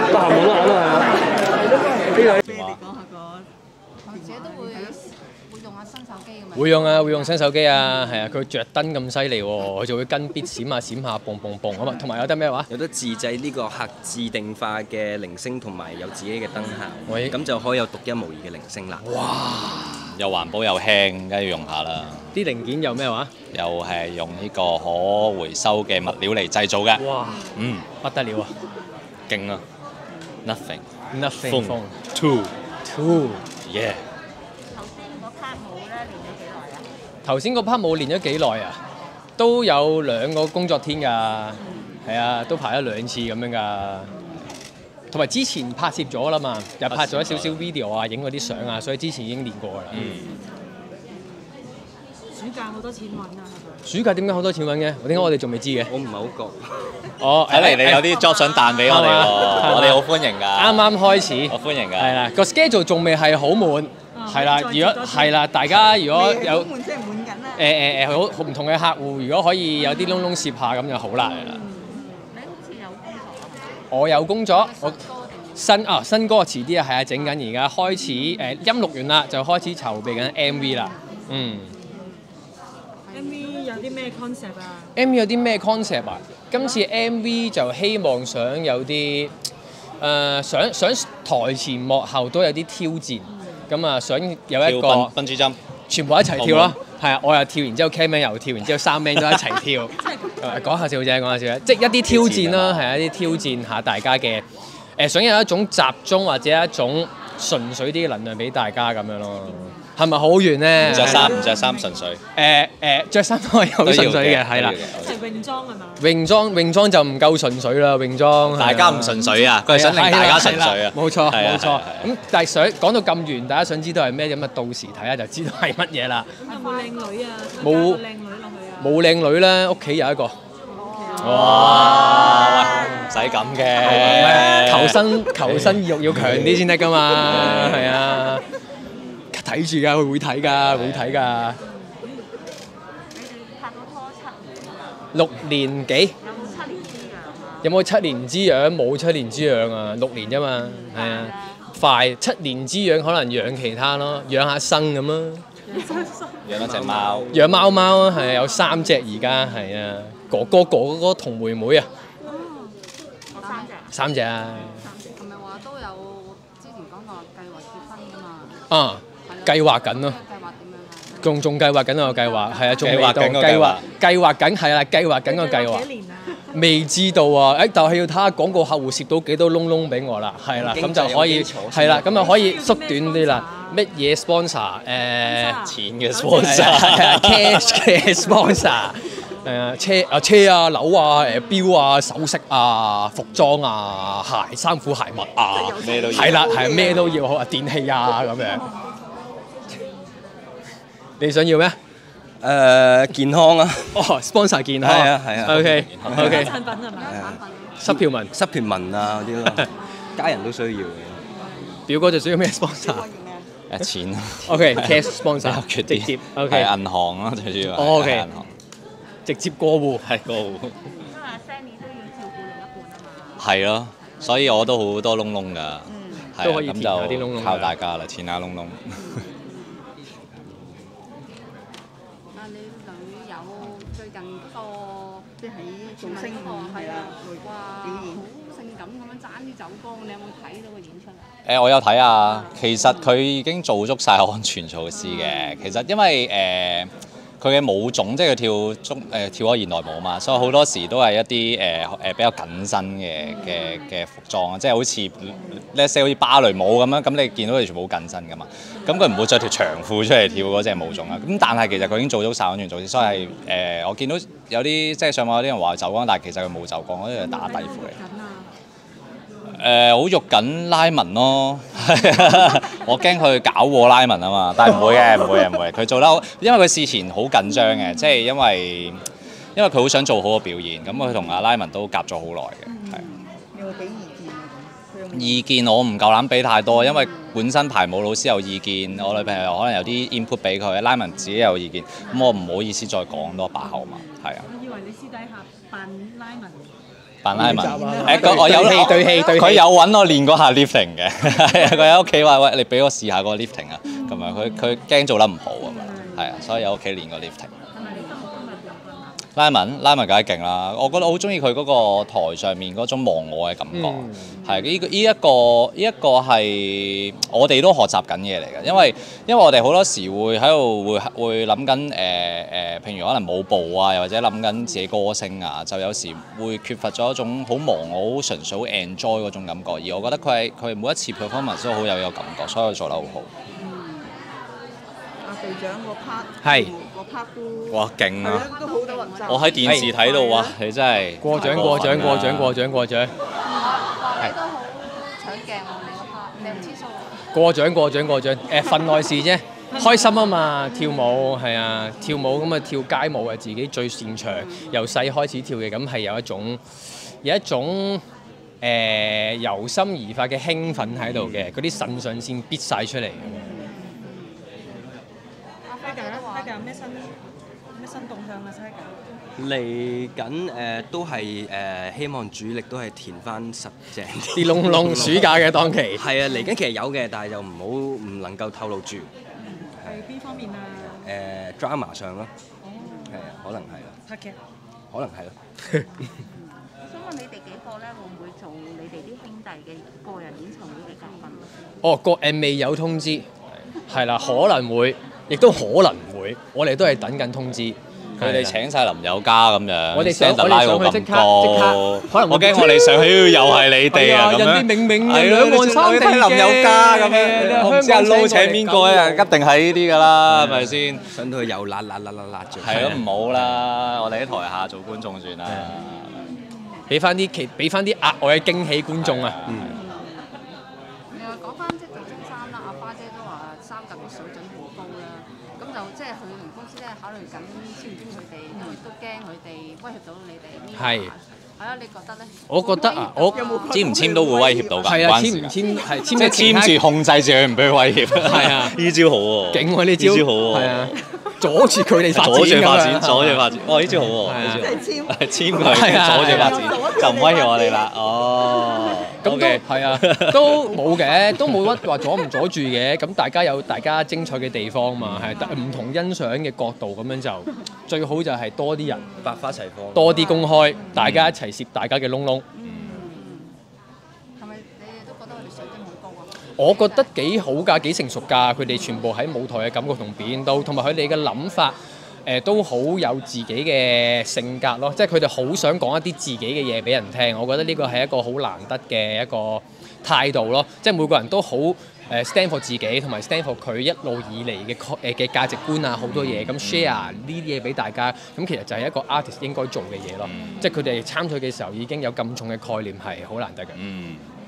得閒望下都係啊。呢個你講下個， 或者都會用下新手機咁樣。 會用啊，會用新手機啊，係啊，佢着燈咁犀利喎，佢就會跟 beat 閃下閃下，嘣嘣嘣咁啊，同埋有得咩話？ 有得自製呢個客製定化嘅鈴聲，同埋有自己嘅燈效， 喂咁就可以有獨一無二嘅鈴聲啦。 哇！ 又環保又輕，梗係要用下啦。 啲零件有咩話？ 又係用呢個可回收嘅物料嚟製造嘅。 哇！不得了啊！ 勁啊 ！Nothing Nothing phone two yeah。 頭先嗰 part 舞練咗幾耐啊？ 頭先嗰 part 舞練咗幾耐啊？都有2個工作天㗎，係啊，都排咗2次咁樣㗎。同埋之前拍攝咗啦嘛，又拍咗少少 video 啊，影嗰啲相啊，所以之前已經練過㗎啦。 暑假好多錢揾啊，係咪？ 暑假點解好多錢揾嘅？點解我哋仲未知嘅？ 我唔係好覺。 哦， 睇嚟你有啲 job 想彈俾我哋喎，我哋好歡迎㗎。 啱啱開始， 我歡迎㗎。 係啦，個 schedule 仲未係好滿，係啦。如果係啦，大家如果有滿即係滿緊啦。 好唔同嘅客戶，如果可以有啲窿窿攝下咁就好啦。 你好似有工作啊？ 我有工作，我新歌遲啲啊，係啊，整緊而家開始音錄完啦，就開始籌備緊 MV 啦。 MV 有啲咩 concept 啊 MV 有啲咩 concept 啊？今次 MV 就希望想有啲想台前幕後都有啲挑戰，咁啊想有一個分珠針， 全部一齊跳咯。係啊，我又跳，然之後 camman 又跳，然之後3 man 都一齊跳。講下笑啫，講下笑啫，即係一啲挑戰啦，係一啲挑戰下大家嘅想有一種集中或者一種純粹啲嘅能量俾大家咁樣咯。係咪好遠咧？ 唔着衫純粹。 着衫都係好純粹嘅，係啦。 一齊泳裝係嘛？ 泳裝就唔夠純粹啦，泳裝。 大家唔純粹啊，佢係想令大家純粹啊。 冇錯冇錯。咁但係想講到咁遠，大家想知道係咩咁啊？到時睇下就知道係乜嘢啦。 咁有冇靚女啊？ 冇靚女落去啊？ 冇靚女咧，屋企有一個。 哇！唔使咁嘅。 求生意欲要強啲先得㗎嘛，係啊。睇住㗎，佢會睇㗎，會睇㗎。 你哋拍到拖7年 6年幾？ 有冇7年之癢啊？ 有冇7年之癢？冇7年之癢啊，6年啫嘛，係啊。快7年之癢可能養其他咯，養下生咁咯。 養一隻貓。 養貓貓啊，係啊，有3隻而家係啊，哥哥同妹妹啊。 我 3隻啊。 係咪話都有之前講過計劃結婚㗎嘛？ 計劃緊咯。 計劃點樣啊？ 仲計劃緊個計劃，係啊，仲未到計劃緊係啦，計劃緊個計劃。 幾年啊？ 未知道啊！但係要睇下廣告客戶攝到幾多窿窿俾我啦，係啦，咁就可以係啦，咁就可以縮短啲啦。乜嘢 sponsor？ 錢嘅 sponsor，cash 嘅 sponsor。車啊、樓啊、錶啊、首飾啊、服裝啊、鞋、衫褲鞋襪啊， 咩都要。 係啦，係咩都要，啊電器啊咁樣。你想要咩？ 健康啊。 sponsor 健康。 係啊。 OK。 產品係咪？ 濕條紋啊嗰啲咯，家人都需要嘅。 表哥就需要咩 sponsor？ 錢。 OK，cash sponsor 直接。OK。 係銀行咯，最主要。 OK。銀行。直接過戶。 係過戶。 因為 Sammy 都要照顧另一半啊嘛。 係咯，所以我都好多窿窿㗎。 都可以填下啲窿窿。 靠大家啦，填下窿窿。 你女友最近嗰個即係造星係啦，哇，好性感咁樣爭啲走光，你有冇睇到個演出啊？ 我有睇啊，其實佢已經做足晒安全措施嘅。其實因為佢嘅舞種即係佢跳開現代舞嘛，所以好多時都係一啲比較緊身嘅服裝啊，即係好似好似芭蕾舞咁樣，咁你見到佢全部好緊身噶嘛，咁佢唔會着條長褲出嚟跳嗰隻舞種啊。咁但係其實佢已經做足晒安全措施，所以係我見到有啲即係上網有啲人話走光，但係其實佢冇走光，嗰啲係打底褲嚟。好肉緊拉紋咯，我驚佢搞禍拉紋啊嘛，但係唔會嘅，佢做得好，因為佢事前好緊張嘅，即係因為佢好想做好個表現，咁佢同阿拉紋都夾咗好耐嘅，係。 有冇俾意見啊？ 意見我唔夠膽俾太多，因為本身排舞老師有意見，我女朋友可能有啲 input 俾佢，拉紋自己有意見，咁我唔好意思再講多把口嘛，係啊。 我以為你私底下扮拉紋。 扮拉文。 我有對戲， 佢有揾我練嗰下 lifting 嘅，係啊，佢喺屋企話喂，你俾我試下嗰個 lifting 啊，咁樣佢驚做得唔好啊嘛，係啊，所以喺屋企練個 lifting。拉文梗係勁啦！我覺得好中意佢嗰個台上面嗰種忘我嘅感覺，係呢一個係我哋都學習緊嘢嚟嘅，因為我哋好多時會喺度會諗緊譬如可能舞步啊，又或者諗緊自己歌聲啊，就有時會缺乏咗一種好忘我、好純粹、好 enjoy 嗰種感覺。而我覺得佢每一次 performance 都好有呢個感覺，所以佢做得好好。 阿隊長個 part 係個 part 都哇勁啊！ 都好多人爭。 我喺電視睇到哇，你真係過獎。 你都好搶鏡喎，你個 part，你唔知數。 過獎，份內事啫，開心啊嘛，跳舞係啊，跳舞咁啊跳街舞係自己最擅長，由細開始跳嘅，咁係有一種由心而發嘅興奮喺度嘅，嗰啲腎上腺必晒出嚟。 Tiger 咩新動向啊 Tiger？ 嚟緊都係希望主力都係填翻實淨啲窿窿，暑假嘅檔期。 係啊，嚟緊其實有嘅，但係又唔能夠透露住。 係邊方面啊 ？drama 上咯，係啊，可能係啦。 拍劇。 可能係咯。 想問你哋幾個咧，會唔會做你哋啲兄弟嘅個人演唱會嘅嘉賓？ 哦，未有通知，係啦，可能會，亦都可能唔會，我哋都係等緊通知。 佢哋請晒林宥嘉咁樣， 我哋上去即刻，可能我驚我哋上去又係你哋啊咁樣。 人哋明係兩岸三地嘅林宥嘉咁樣，我唔知阿撈請邊個啊？一定係呢啲㗎啦，係咪先？ 上到去又辣著。 係咯，唔好啦，我哋喺台下做觀眾算啦。 俾翻啲額外嘅驚喜觀眾啊！ 另外講翻即係做中山啦，阿花姐都話三甲嘅水準好高啦，咁就即係佢哋公司咧考慮緊簽唔簽佢哋，因為都驚佢哋威脅到你哋。 係。 係啊，你覺得咧？ 我覺得啊，我簽唔簽都會威脅到㗎。 係啊，簽唔簽係即係簽住控制住佢，唔俾佢威脅。 係啊， 呢招好喎。 勁喎！呢招好喎。 係啊，阻住佢哋發展。 阻住發展。哇！呢招好喎。簽佢，阻住發展，就唔威脅我哋啦。哦。 咁都係啊，都冇嘅，都冇乜話阻唔阻住嘅。咁大家有大家精彩嘅地方嘛，係唔同欣賞嘅角度咁樣就最好就係多啲人， 百花齊放， 多啲公開，大家一齊攝大家嘅窿窿。 係咪你哋都覺得佢哋水準好高啊？ 我覺得幾好㗎，幾成熟㗎。佢哋全部喺舞台嘅感覺同表現都，同埋佢哋嘅諗法。都好有自己嘅性格咯，即係佢哋好想講一啲自己嘅嘢俾人聽。我覺得呢個係一個好難得嘅一個態度咯，即係每個人都好stand for 自己，同埋 stand for 佢一路以嚟嘅價值觀啊，好多嘢咁 share 呢啲嘢俾大家。咁其實就係一個 artist 應該做嘅嘢咯，即係佢哋參賽嘅時候已經有咁重嘅概念係好難得嘅。